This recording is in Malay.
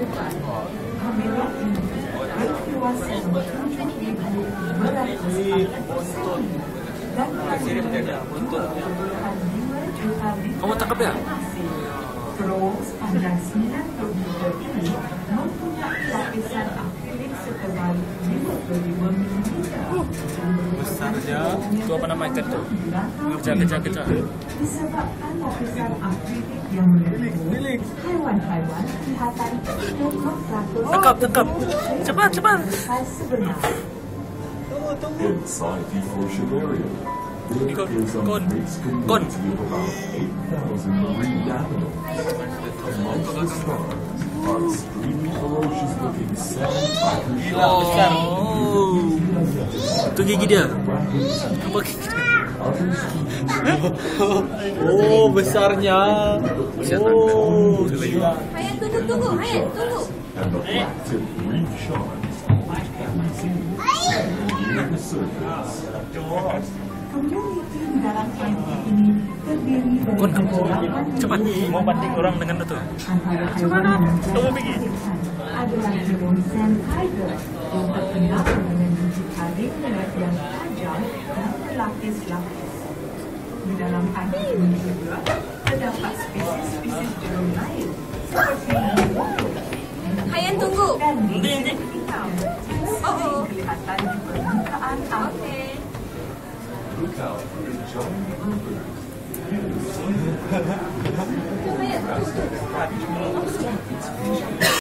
depan. Kamera ini berkuasa 7.500 dan Kamu tangkap ya? Drone sepanjang 90 meter ini mempunyai lapisan akrilik setebal 55 meter. Besarnya. Itu apa nama ikan tuh? Kecak. Disebabkan lapisan akrilik yang melebur, hewan-hewan kelihatan memang Tangkap. Cepat. sebenarnya. Inside the ocean area, there is a mixed community of about 8,000 marine animals. Amongst the stars are extremely ferocious-looking sand tigers, Besar. Itu gigi dia. Apa gigi dia? other species, Oh, besarnya. Oh, Hayat tunggu. and the black-tipped reef sharks can be seen near the surface. Community di dalam pantai ini terdiri dari beberapa cepat. Mau banding orang dengan itu. antara hewan yang terlihat adalah jeroen sand tiger yang terkenal dengan gigi taring yang tajam dan berlapis-lapis. Di dalam pantai ini juga terdapat spesies-spesies jeroen lain seperti momoto Hayat tunggu. dan lingkar hitam yang Oh. sering kelihatan di permukaan air. Oke. Look out for the giant grouper. Hayat tunggu.